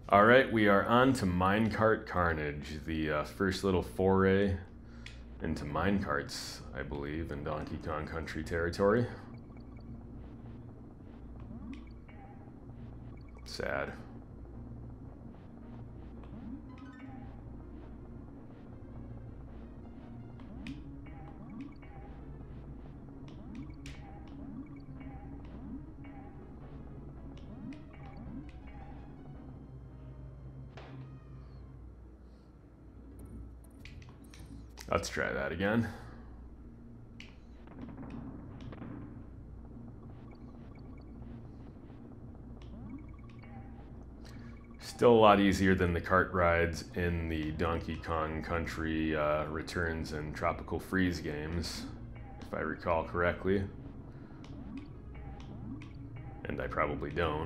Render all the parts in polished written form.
Alright, we are on to Minecart Carnage, the first little foray into minecarts, I believe, in Donkey Kong Country territory. Sad. Let's try that again. Still a lot easier than the cart rides in the Donkey Kong Country Returns and Tropical Freeze games, if I recall correctly. And I probably don't.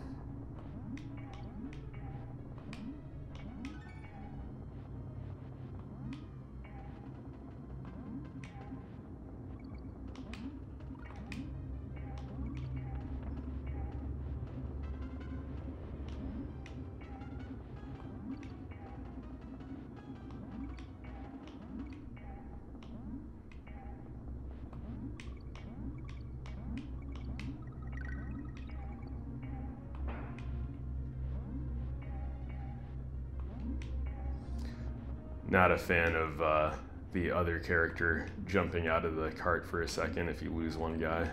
Not a fan of the other character jumping out of the cart for a second if you lose one guy.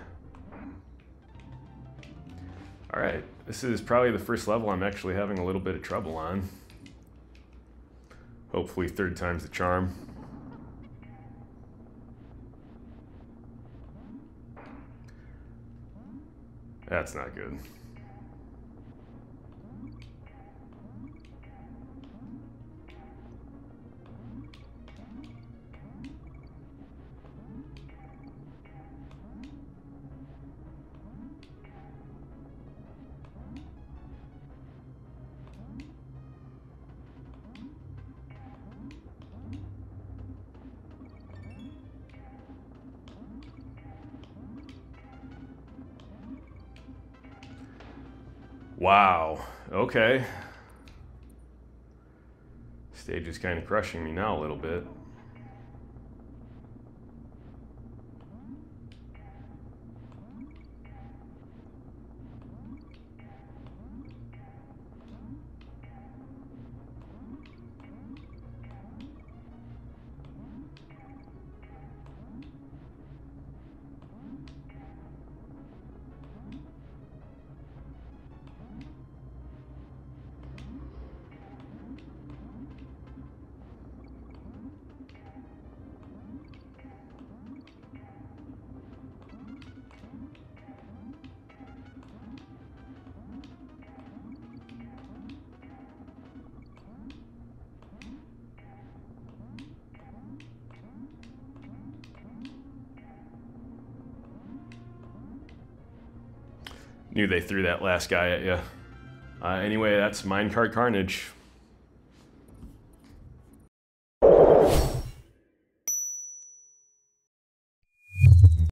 Alright, this is probably the first level I'm actually having a little bit of trouble on. Hopefully third time's the charm. That's not good. Wow, okay. Stage is kind of crushing me now a little bit. Knew they threw that last guy at you. Anyway, that's Minecart Carnage.